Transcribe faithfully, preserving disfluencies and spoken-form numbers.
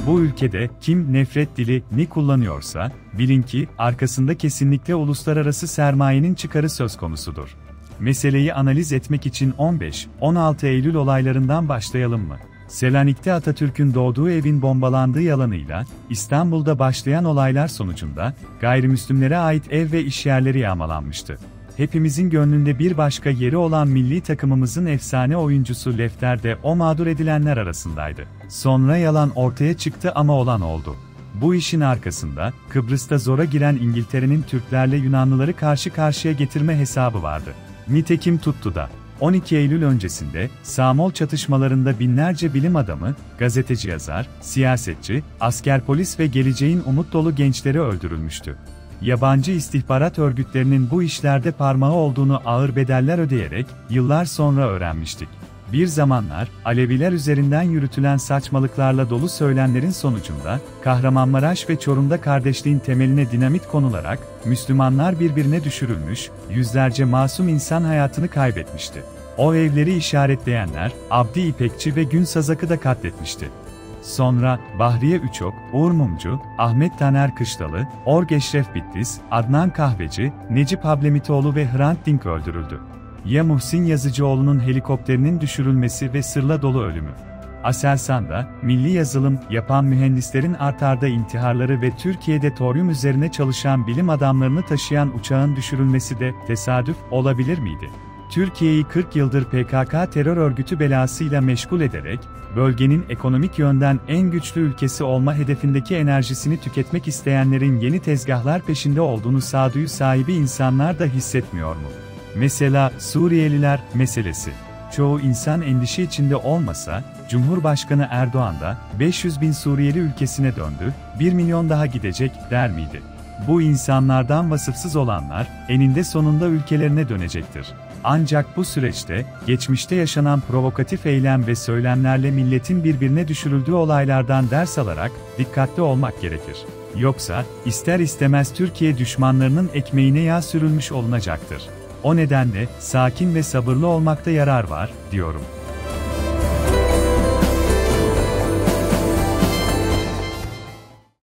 Bu ülkede kim nefret dilini kullanıyorsa, bilin ki arkasında kesinlikle uluslararası sermayenin çıkarı söz konusudur. Meseleyi analiz etmek için on beş on altı Eylül olaylarından başlayalım mı? Selanik'te Atatürk'ün doğduğu evin bombalandığı yalanıyla, İstanbul'da başlayan olaylar sonucunda, gayrimüslimlere ait ev ve işyerleri yağmalanmıştı. Hepimizin gönlünde bir başka yeri olan milli takımımızın efsane oyuncusu Lefter de o mağdur edilenler arasındaydı. Sonra yalan ortaya çıktı ama olan oldu. Bu işin arkasında, Kıbrıs'ta zora giren İngiltere'nin Türklerle Yunanlıları karşı karşıya getirme hesabı vardı. Nitekim tuttu da. on iki Eylül öncesinde, Samol çatışmalarında binlerce bilim adamı, gazeteci yazar, siyasetçi, asker polis ve geleceğin umut dolu gençleri öldürülmüştü. Yabancı istihbarat örgütlerinin bu işlerde parmağı olduğunu ağır bedeller ödeyerek, yıllar sonra öğrenmiştik. Bir zamanlar, Aleviler üzerinden yürütülen saçmalıklarla dolu söylemlerin sonucunda, Kahramanmaraş ve Çorum'da kardeşliğin temeline dinamit konularak, Müslümanlar birbirine düşürülmüş, yüzlerce masum insan hayatını kaybetmişti. O evleri işaretleyenler, Abdi İpekçi ve Gün Sazak'ı da katletmişti. Sonra, Bahriye Üçok, Uğur Mumcu, Ahmet Taner Kışlalı, Org Eşref Bitlis, Adnan Kahveci, Necip Hablemitoğlu ve Hrant Dink öldürüldü. Ya Muhsin Yazıcıoğlu'nun helikopterinin düşürülmesi ve sırla dolu ölümü. Aselsan'da, milli yazılım yapan mühendislerin art arda intiharları ve Türkiye'de toryum üzerine çalışan bilim adamlarını taşıyan uçağın düşürülmesi de tesadüf olabilir miydi? Türkiye'yi kırk yıldır P K K terör örgütü belasıyla meşgul ederek, bölgenin ekonomik yönden en güçlü ülkesi olma hedefindeki enerjisini tüketmek isteyenlerin yeni tezgahlar peşinde olduğunu sağduyu sahibi insanlar da hissetmiyor mu? Mesela Suriyeliler meselesi. Çoğu insan endişe içinde olmasa, Cumhurbaşkanı Erdoğan da beş yüz bin Suriyeli ülkesine döndü, bir milyon daha gidecek der miydi? Bu insanlardan vasıfsız olanlar, eninde sonunda ülkelerine dönecektir. Ancak bu süreçte, geçmişte yaşanan provokatif eylem ve söylemlerle milletin birbirine düşürüldüğü olaylardan ders alarak, dikkatli olmak gerekir. Yoksa, ister istemez Türkiye düşmanlarının ekmeğine yağ sürülmüş olunacaktır. O nedenle, sakin ve sabırlı olmakta yarar var, diyorum.